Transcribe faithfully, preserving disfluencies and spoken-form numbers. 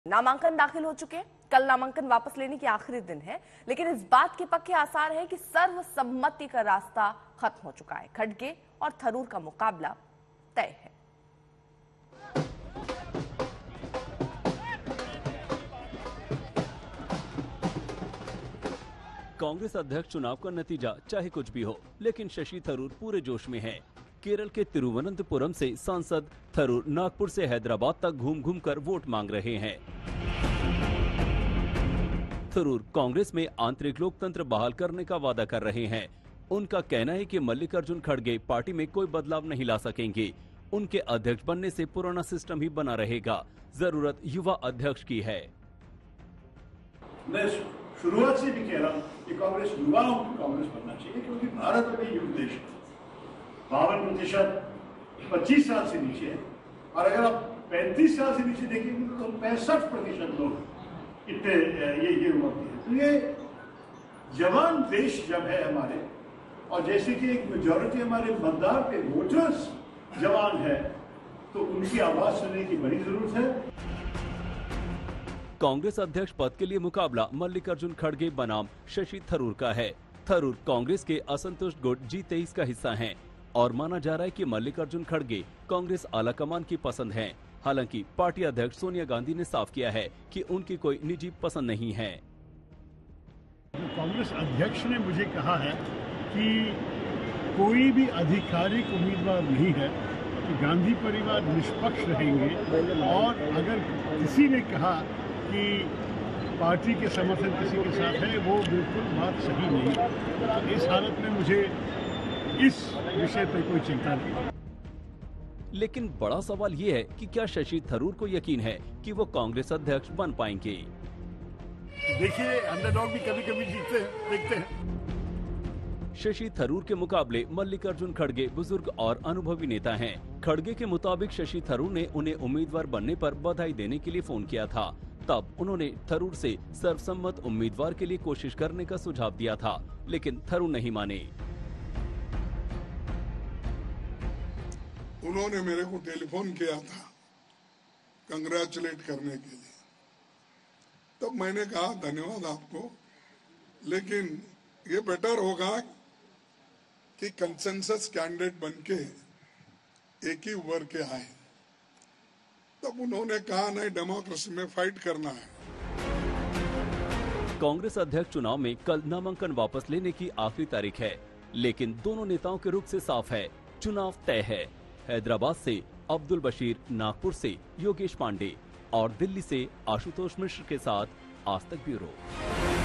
नामांकन दाखिल हो चुके हैं। कल नामांकन वापस लेने की आखिरी दिन है, लेकिन इस बात के पक्के आसार है कि सर्वसम्मति का रास्ता खत्म हो चुका है। खड़गे और थरूर का मुकाबला तय है। कांग्रेस अध्यक्ष चुनाव का नतीजा चाहे कुछ भी हो, लेकिन शशि थरूर पूरे जोश में हैं। केरल के तिरुवनंतपुरम से सांसद थरूर नागपुर से हैदराबाद तक घूम घूम कर वोट मांग रहे हैं। थरूर कांग्रेस में आंतरिक लोकतंत्र बहाल करने का वादा कर रहे हैं। उनका कहना है कि मल्लिकार्जुन खड़गे पार्टी में कोई बदलाव नहीं ला सकेंगे। उनके अध्यक्ष बनने से पुराना सिस्टम ही बना रहेगा। जरूरत युवा अध्यक्ष की है। मैं शुरुआत से भी कह रहा हूँ कि कांग्रेस युवाओं की कांग्रेस बनना चाहिए, क्योंकि भारत में युवा देश है। बावन प्रतिशत पच्चीस साल से नीचे है, और अगर आप पैंतीस साल से नीचे देखेंगे तो पैंसठ प्रतिशत लोग इतने ये ये उम्र के हैं। तो ये जवान देश जब है हमारे, और जैसे कि एक मेजॉरिटी हमारे मतदार पे वोटर्स जवान है, तो उनकी आवाज सुनने की बड़ी जरूरत है। कांग्रेस अध्यक्ष पद के लिए मुकाबला मल्लिकार्जुन खड़गे बनाम शशि थरूर का है। थरूर कांग्रेस के असंतुष्ट गुट जी तेईस का हिस्सा हैं और माना जा रहा है कि मल्लिकार्जुन खड़गे कांग्रेस आलाकमान की पसंद हैं। हालांकि पार्टी अध्यक्ष सोनिया गांधी ने साफ किया है कि उनकी कोई निजी पसंद नहीं है। कांग्रेस अध्यक्ष ने मुझे कहा है कि कोई भी आधिकारिक उम्मीदवार नहीं है, कि गांधी परिवार निष्पक्ष रहेंगे, और अगर किसी ने कहा कि पार्टी के समर्थन किसी के साथ है, वो बिल्कुल बात सही नहीं। इस हालत में मुझे इस विषय पर कोई चिंता नहीं। लेकिन बड़ा सवाल ये है कि क्या शशि थरूर को यकीन है कि वो कांग्रेस अध्यक्ष बन पाएंगे? देखिए, अंडरडॉग भी कभी कभी जीतते हैं, देखते हैं। शशि थरूर के मुकाबले मल्लिकार्जुन खड़गे बुजुर्ग और अनुभवी नेता हैं। खड़गे के मुताबिक शशि थरूर ने उन्हें उम्मीदवार बनने पर बधाई देने के लिए फोन किया था। तब उन्होंने थरूर से सर्वसम्मत उम्मीदवार के लिए कोशिश करने का सुझाव दिया था, लेकिन थरूर नहीं माने। उन्होंने मेरे को टेलीफोन किया था कंग्रेचुलेट करने के लिए। तब मैंने कहा धन्यवाद आपको, लेकिन ये बेटर होगा कि कंसेंसस कैंडिडेट बनके एक ही उभर के आए। तब उन्होंने कहा नहीं, डेमोक्रेसी में फाइट करना है। कांग्रेस अध्यक्ष चुनाव में कल नामांकन वापस लेने की आखिरी तारीख है, लेकिन दोनों नेताओं के रुख से साफ है, चुनाव तय है। हैदराबाद से अब्दुल बशीर, नागपुर से योगेश पांडे और दिल्ली से आशुतोष मिश्र के साथ आज तक ब्यूरो।